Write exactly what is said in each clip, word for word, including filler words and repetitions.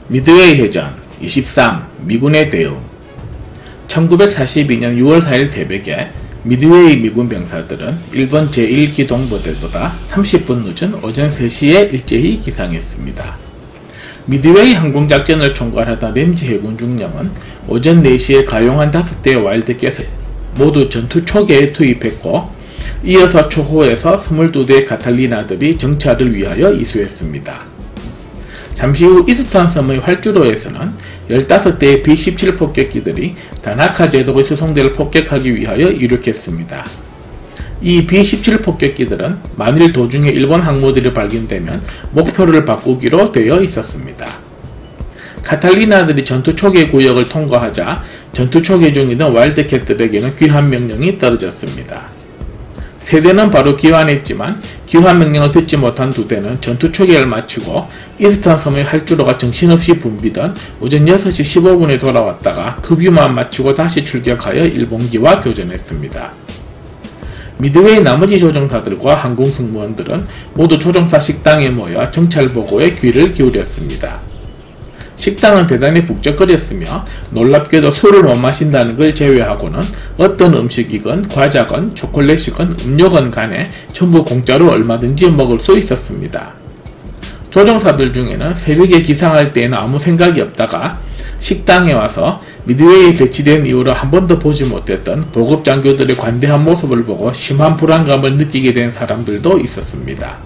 미드웨이 해전 이십삼. 미군의 대응. 천구백사십이 년 유월 사일 새벽에 미드웨이 미군 병사들은 일본 제일 기동부대보다 삼십 분 늦은 오전 세 시에 일제히 기상했습니다. 미드웨이 항공작전을 총괄하던 램지 해군 중령은 오전 네 시에 가용한 다섯 대의 와일드캣을 모두 전투 초기에 투입했고, 이어서 초호에서 이십이 대의 카탈리나들이 정찰을 위하여 이수했습니다. 잠시 후 이스탄 섬의 활주로에서는 십오 대의 비 십칠 폭격기들이 다나카 제독의 수송대를 폭격하기 위하여 이륙했습니다. 이 비 십칠 폭격기들은 만일 도중에 일본 항모들이 발견되면 목표를 바꾸기로 되어 있었습니다. 카탈리나들이 전투 초기 구역을 통과하자 전투 초기 중이던 와일드캣들에게는 귀환 명령이 떨어졌습니다. 세 대는 바로 귀환했지만 귀환 명령을 듣지 못한 두 대는 전투 초기를 마치고 이스탄 섬의 활주로가 정신없이 붐비던 오전 여섯 시 십오 분에 돌아왔다가 급유만 마치고 다시 출격하여 일본기와 교전했습니다. 미드웨이 나머지 조종사들과 항공 승무원들은 모두 조종사 식당에 모여 정찰 보고에 귀를 기울였습니다. 식당은 대단히 북적거렸으며 놀랍게도 술을 못 마신다는 걸 제외하고는 어떤 음식이건 과자건 초콜릿이건 음료건 간에 전부 공짜로 얼마든지 먹을 수 있었습니다. 조종사들 중에는 새벽에 기상할 때에는 아무 생각이 없다가 식당에 와서 미드웨이에 배치된 이후로 한 번도 보지 못했던 보급장교들의 관대한 모습을 보고 심한 불안감을 느끼게 된 사람들도 있었습니다.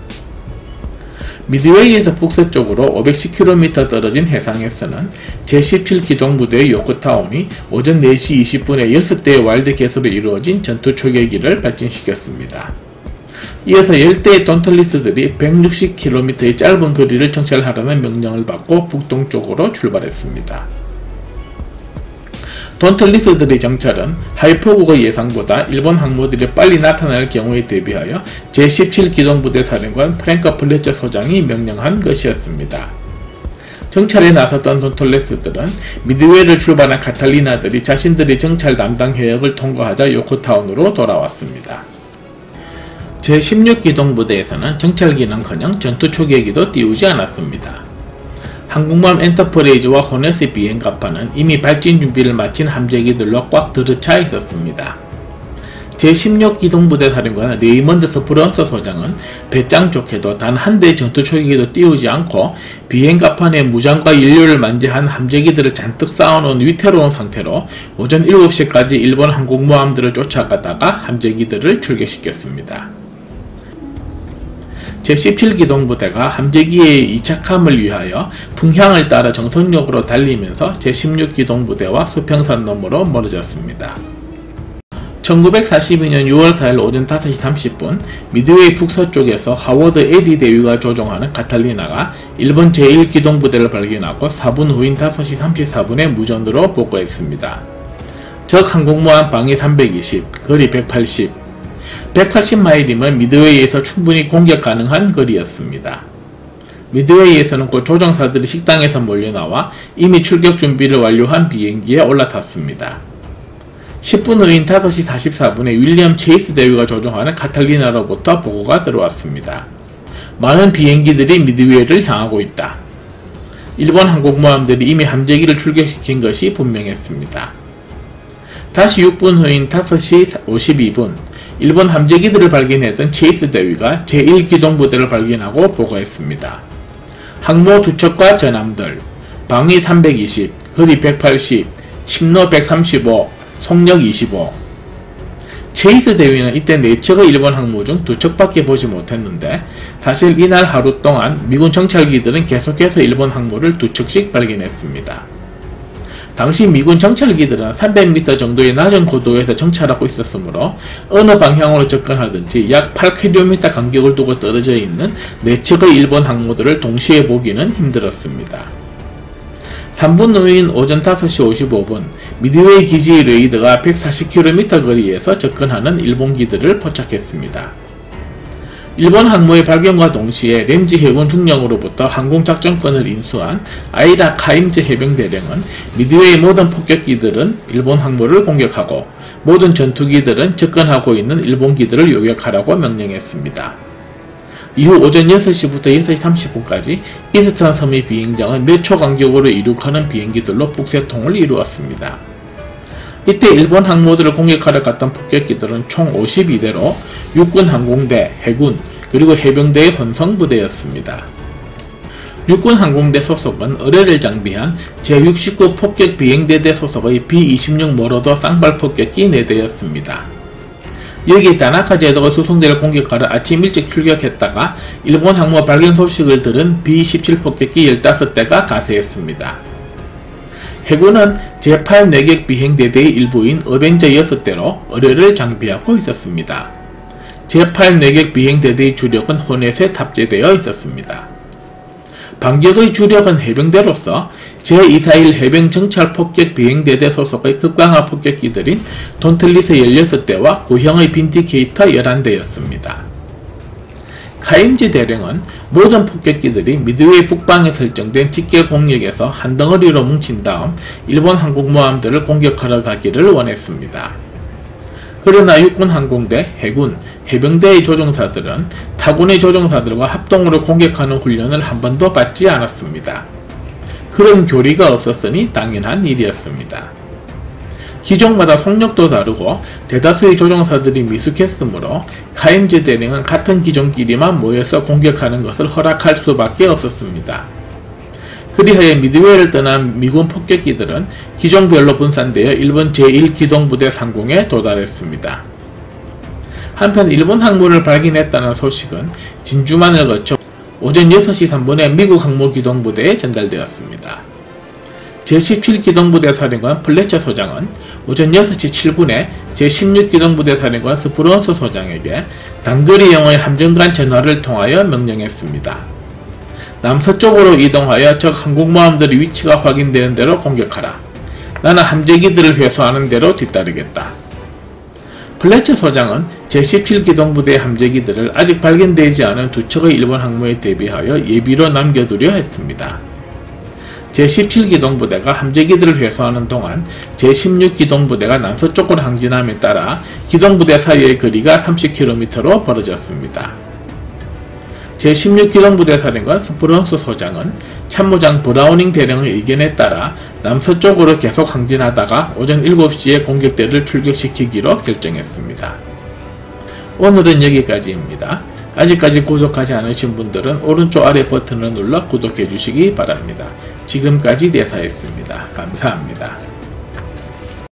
미드웨이에서 북서쪽으로 오백십 킬로미터 떨어진 해상에서는 제십칠 기동부대의 요코타운이 오전 네 시 이십 분에 여섯 대의 와일드캣으로 이루어진 전투 초계기를 발진시켰습니다. 이어서 십 대의 돈털리스들이 백육십 킬로미터의 짧은 거리를 정찰하라는 명령을 받고 북동쪽으로 출발했습니다. 돈털리스들의 정찰은 하이포국의 예상보다 일본 항모들이 빨리 나타날 경우에 대비하여 제십칠 기동부대 사령관 프랭크 플레처 소장이 명령한 것이었습니다. 정찰에 나섰던 돈털리스들은 미드웨이를 출발한 카탈리나들이 자신들의 정찰 담당 해역을 통과하자 요코타운으로 돌아왔습니다. 제십육 기동부대에서는 정찰기는커녕 전투 초계기도 띄우지 않았습니다. 항공모함 엔터프레이즈와 호넷의 비행갑파는 이미 발진 준비를 마친 함재기들로 꽉 들어차 있었습니다. 제십육 기동부대 사령관 레이먼드 브런서 소장은 배짱 좋게도 단 한 대의 전투 초계기도 띄우지 않고 비행갑파 내 무장과 연료를 만재한 함재기들을 잔뜩 쌓아놓은 위태로운 상태로 오전 일곱 시까지 일본 항공모함들을 쫓아가다가 함재기들을 출격시켰습니다. 제십칠 기동부대가 함재기의 이착함을 위하여 풍향을 따라 정선역으로 달리면서 제십육 기동부대와 수평선 너머로 멀어졌습니다. 천구백사십이 년 유월 사일 오전 다섯 시 삼십 분 미드웨이 북서쪽에서 하워드 에디 대위가 조종하는 카탈리나가 일본 제일 기동부대를 발견하고 사 분 후인 다섯 시 삼십사 분에 무전으로 보고했습니다. 적 항공모함 방위 삼백이십, 거리 백팔십, 백팔십 마일이면 미드웨이에서 충분히 공격 가능한 거리였습니다. 미드웨이에서는 곧 조종사들이 식당에서 몰려나와 이미 출격 준비를 완료한 비행기에 올라탔습니다. 십 분 후인 다섯 시 사십사 분에 윌리엄 체이스 대위가 조종하는 카탈리나로부터 보고가 들어왔습니다. 많은 비행기들이 미드웨이를 향하고 있다. 일본 항공모함들이 이미 함재기를 출격시킨 것이 분명했습니다. 다시 육 분 후인 다섯 시 오십이 분 일본 함재기들을 발견했던 체이스 대위가 제일 기동부대를 발견하고 보고했습니다. 항모 두 척과 전함들, 방위 삼백이십, 거리 백팔십, 침로 백삼십오, 속력 이십오. 체이스 대위는 이때 네 척의 일본 항모 중 두 척밖에 보지 못했는데 사실 이날 하루 동안 미군 정찰기들은 계속해서 일본 항모를 두 척씩 발견했습니다. 당시 미군 정찰기들은 삼백 미터 정도의 낮은 고도에서 정찰하고 있었으므로 어느 방향으로 접근하든지 약 팔 킬로미터 간격을 두고 떨어져 있는 네 척의 일본 항모들을 동시에 보기는 힘들었습니다. 삼 분 후인 오전 다섯 시 오십오 분 미드웨이 기지의 레이더가 백사십 킬로미터 거리에서 접근하는 일본기들을 포착했습니다. 일본 항모의 발견과 동시에 램지 해군 중령으로부터 항공작전권을 인수한 아이다 카임즈 해병대령은 미드웨이 모든 폭격기들은 일본 항모를 공격하고 모든 전투기들은 접근하고 있는 일본기들을 요격하라고 명령했습니다. 이후 오전 여섯 시부터 여섯 시 삼십 분까지 이스탄 섬의 비행장은 몇 초 간격으로 이륙하는 비행기들로 북새통을 이루었습니다. 이때 일본 항모들을 공격하러 갔던 폭격기들은 총 오십이 대로 육군 항공대, 해군, 그리고 해병대의 혼성부대였습니다. 육군 항공대 소속은 의뢰를 장비한 제육십구 폭격 비행대대 소속의 비 이십육 모로도 쌍발 폭격기 네 대였습니다. 여기 다나카 제도가 수송대를 공격하러 아침 일찍 출격했다가 일본 항모 발견 소식을 들은 비 십칠 폭격기 열다섯 대가 가세했습니다. 해군은 제팔 내격 비행대대의 일부인 어벤저 여섯 대로 의뢰를 장비하고 있었습니다. 제팔 내격 비행대대의 주력은 호넷에 탑재되어 있었습니다. 반격의 주력은 해병대로서 제이사일 해병 정찰 폭격 비행대대 소속의 극강화 폭격기들인 돈틀리스 열여섯 대와 구형의 빈티케이터 열한 대였습니다. 카임지 대령은 모든 폭격기들이 미드웨이 북방에 설정된 직결 공역에서 한 덩어리로 뭉친 다음 일본 항공모함들을 공격하러 가기를 원했습니다. 그러나 육군 항공대, 해군, 해병대의 조종사들은 타군의 조종사들과 합동으로 공격하는 훈련을 한 번도 받지 않았습니다. 그런 교리가 없었으니 당연한 일이었습니다. 기종마다 속력도 다르고 대다수의 조종사들이 미숙했으므로 카임지 대령은 같은 기종끼리만 모여서 공격하는 것을 허락할 수밖에 없었습니다. 그리하여 미드웨이를 떠난 미군 폭격기들은 기종별로 분산되어 일본 제일 기동부대 상공에 도달했습니다. 한편 일본 항모를 발견했다는 소식은 진주만을 거쳐 오전 여섯 시 삼 분에 미국 항모기동부대에 전달되었습니다. 제십칠 기동부대 사령관 플래처 소장은 오전 여섯 시 칠 분에 제십육 기동부대 사령관 스프론스 소장에게 단거리형의 함정간 전화를 통하여 명령했습니다. 남서쪽으로 이동하여 적 항공모함들의 위치가 확인되는 대로 공격하라. 나는 함재기들을 회수하는 대로 뒤따르겠다. 플래처 소장은 제십칠 기동부대의 함재기들을 아직 발견되지 않은 두 척의 일본 항모에 대비하여 예비로 남겨두려 했습니다. 제십칠 기동부대가 함재기들을 회수하는 동안 제십육 기동부대가 남서쪽으로 항진함에 따라 기동부대 사이의 거리가 삼십 킬로미터로 벌어졌습니다. 제십육 기동부대 사령관 스프론스 소장은 참모장 브라우닝 대령의 의견에 따라 남서쪽으로 계속 항진하다가 오전 일곱 시에 공격대를 출격시키기로 결정했습니다. 오늘은 여기까지입니다. 아직까지 구독하지 않으신 분들은 오른쪽 아래 버튼을 눌러 구독해 주시기 바랍니다. 지금까지 대사였습니다. 감사합니다.